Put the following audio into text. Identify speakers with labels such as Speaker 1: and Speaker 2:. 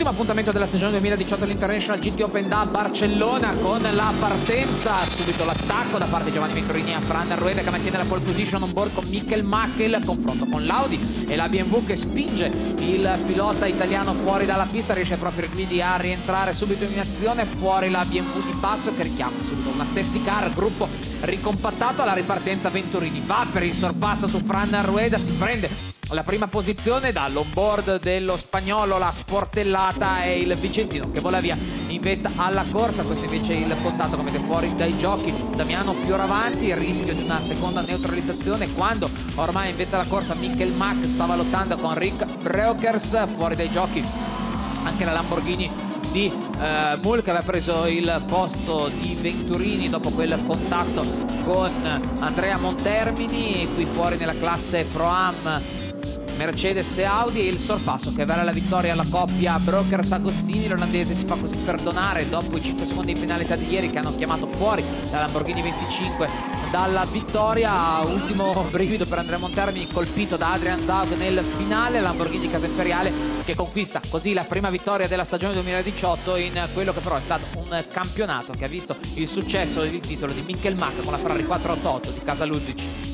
Speaker 1: Ultimo appuntamento della stagione 2018 all'International GT Open da Barcellona, con la partenza, subito l'attacco da parte di Giovanni Venturini a Fran Rueda, che mantiene la pole position on board con Michael Mack, confronto con l'Audi e la BMW che spinge il pilota italiano fuori dalla pista, riesce proprio quindi a rientrare subito in azione, fuori la BMW di passo che richiama subito una safety car, gruppo ricompattato. Alla ripartenza Venturini va per il sorpasso su Fran Rueda, si prende la prima posizione dall'onboard dello spagnolo, la sportellata e il vicentino che vola via in vetta alla corsa. Questo invece è il contatto, come vedete, fuori dai giochi Damiano Fioravanti, il rischio di una seconda neutralizzazione quando ormai in vetta alla corsa Michael Mack stava lottando con Rick Breukers. Fuori dai giochi anche la Lamborghini di Mull, che aveva preso il posto di Venturini dopo quel contatto con Andrea Montermini. E qui fuori nella classe Pro-Am Mercedes e Audi, e il sorpasso che vale la vittoria alla coppia Breukers-Agostini. L'olandese si fa così perdonare dopo i 5 secondi di penalità di ieri che hanno chiamato fuori la Lamborghini 25 dalla vittoria. Ultimo brivido per Andrea Montermini, colpito da Adrian Zaug nel finale. Lamborghini Casa Imperiale che conquista così la prima vittoria della stagione 2018 in quello che però è stato un campionato che ha visto il successo del titolo di Michael Mack con la Ferrari 488 di Casa Luzic.